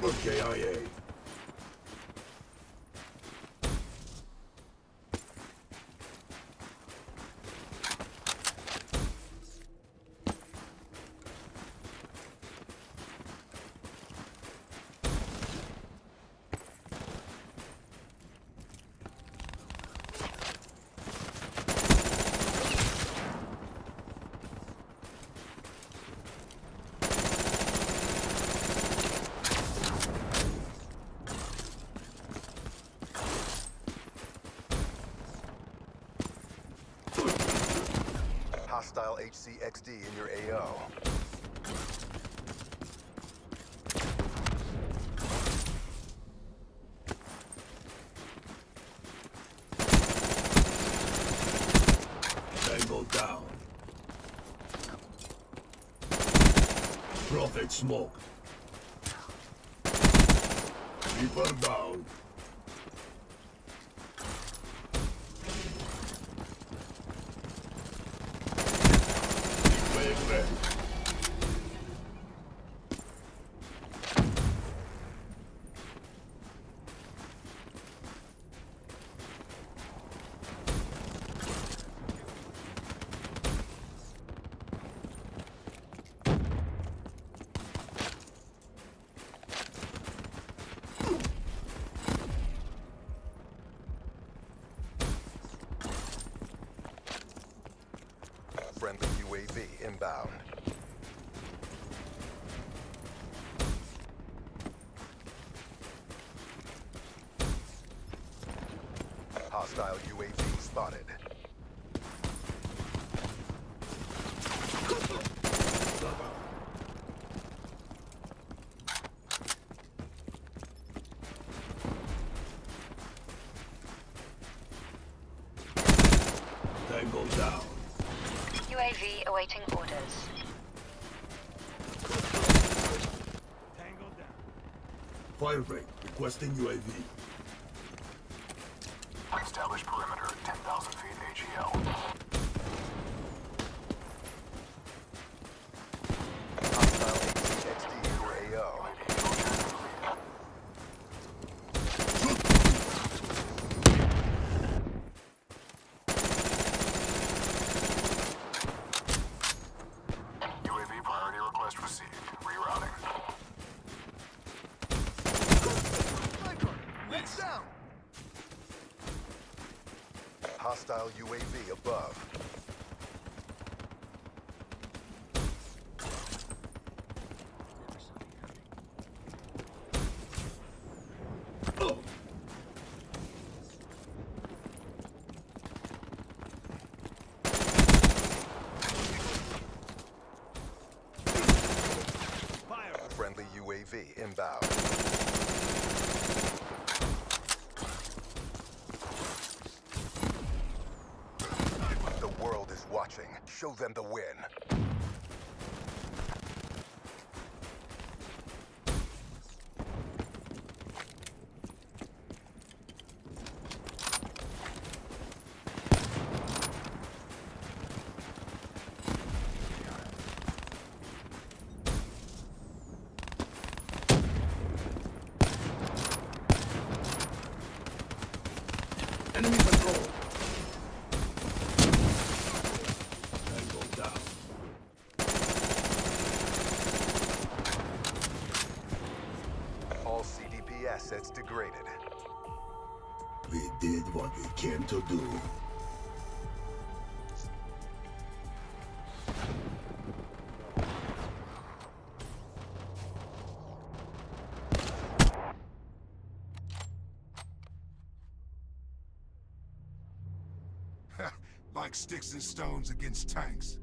Super KIA. Hostile HCXD in your AO. Tango down. Prophet smoke. Reaper down. Big wave ready. Friendly UAV inbound. Hostile UAV spotted. Tango down. UAV awaiting orders. Tango down. Firebreak requesting UAV. Establish perimeter at 10,000 feet AGL. Hostile HCXD in your AO. UAV priority request received. Rerouting. Legs down. Hostile UAV above. Oh. Fire. Friendly UAV inbound. The world is watching. Show them the win. Enemy control. Tango down. All CDP assets degraded. We did what we came to do. Like sticks and stones against tanks.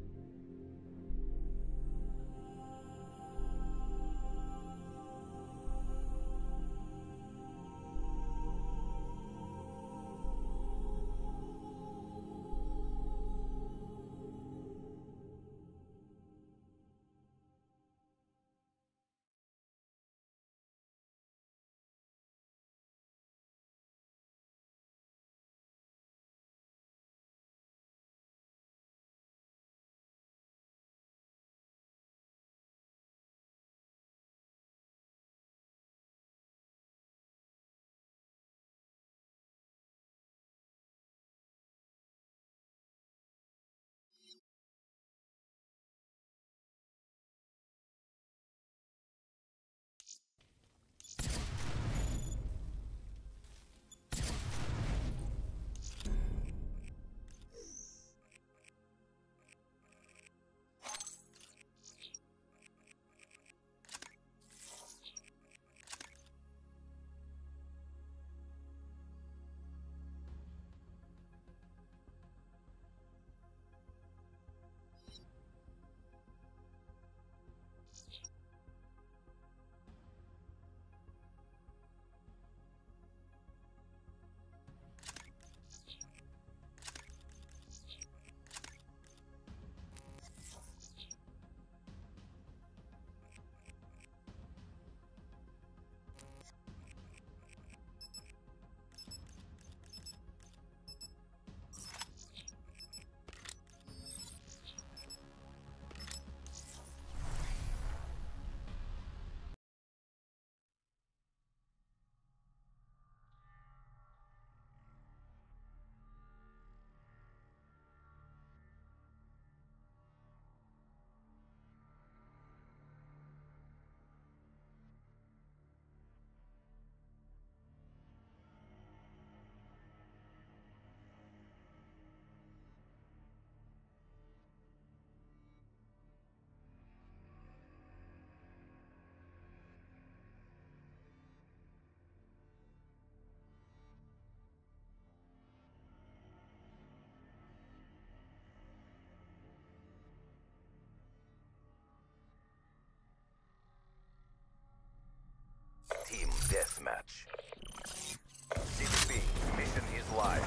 match. CDP, mission is live.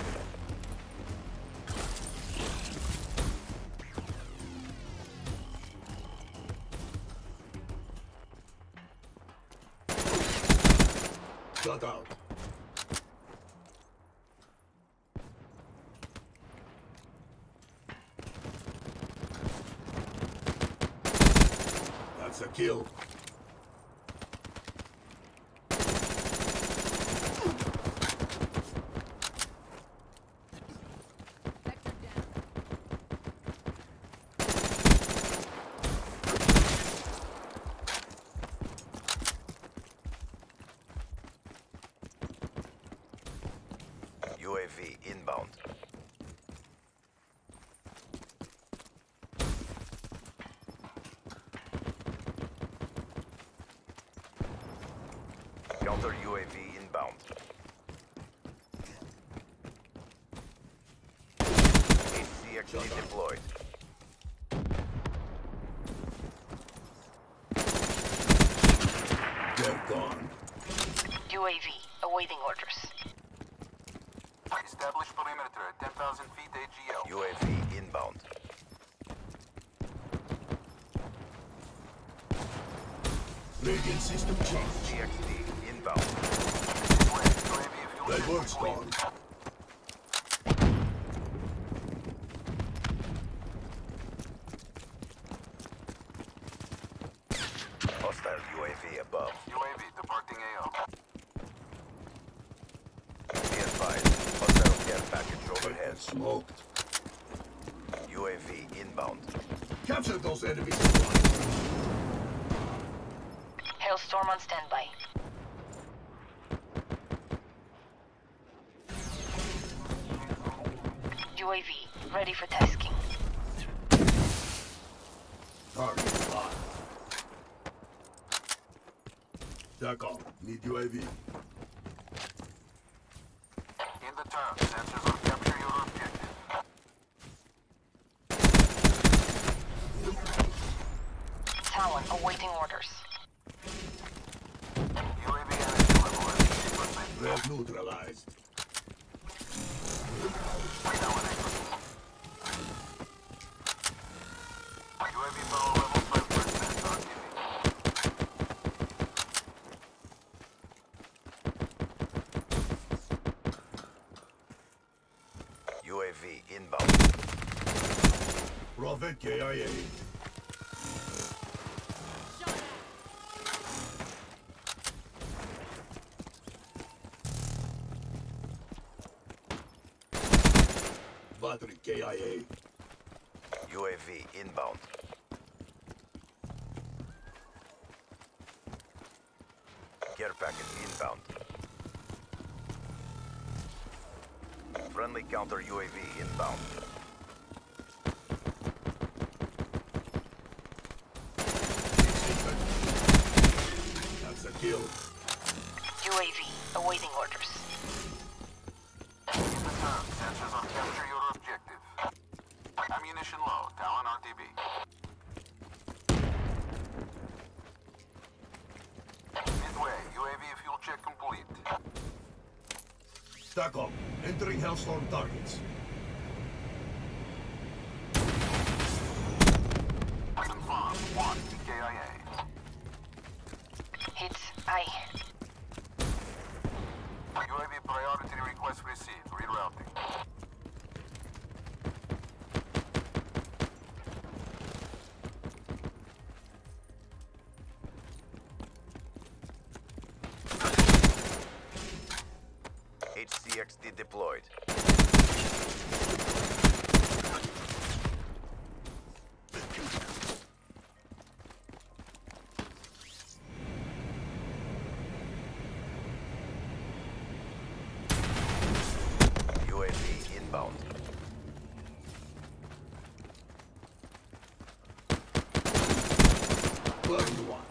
Shut out. That's a kill. UAV inbound. Counter UAV inbound. HCXD deployed. They're gone. UAV awaiting orders. Establish perimeter at 10,000 feet AGL. UAV inbound. Radiant system charged. HCXD inbound. That works, dog. Hostile UAV above. UAV departing AO. Be advised. Hostile care package overhead. Smoked. UAV inbound. Capture those enemies at once. Hailstorm on standby. UAV ready for tasking. Target spot. TACOM, need UAV. In the turn, sensors will capture your objective. Talon awaiting orders. UAV energy level at 80%. Threat neutralized. UAV power level 5% RTV. UAV inbound. Prophet KIA. Battery KIA. UAV inbound. Care package inbound. Friendly counter UAV inbound. That's a kill. UAV awaiting orders. In the turn, sensors will capture your objective. Ammunition low, Talon RTB. Midway, UAV fuel check complete. TACOM, entering Hellstorm targets. Confirmed, 1 TKIA. Hits I. UAV priority request received. Rerouting. HCXD deployed. UAV inbound. Burned one.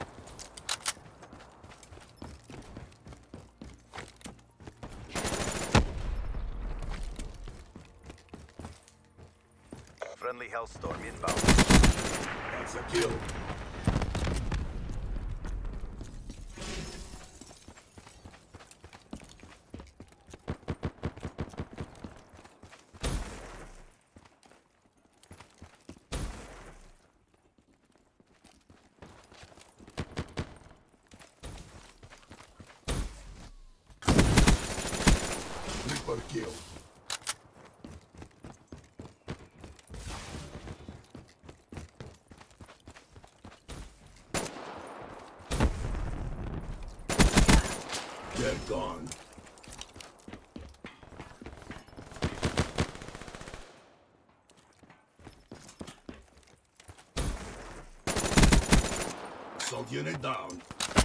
Friendly Hellstorm inbound. That's a kill. They're gone. Assault unit down.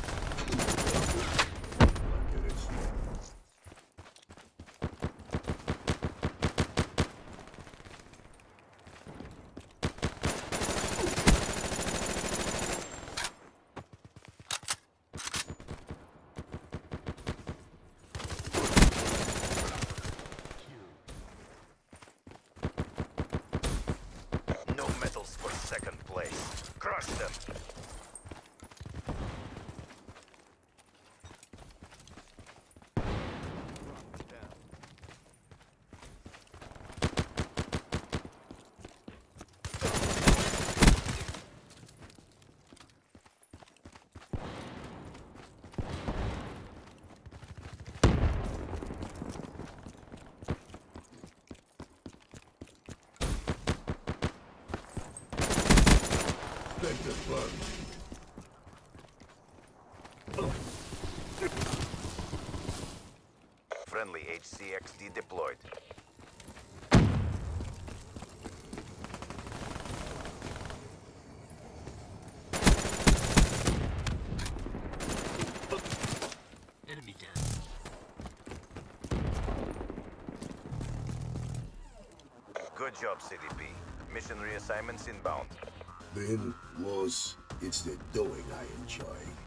No medals for second place. Crush them. Effective burn. Friendly HCXD deployed. Enemy down. Good job, CDP. Mission reassignments inbound. Been, was, it's the doing I enjoy.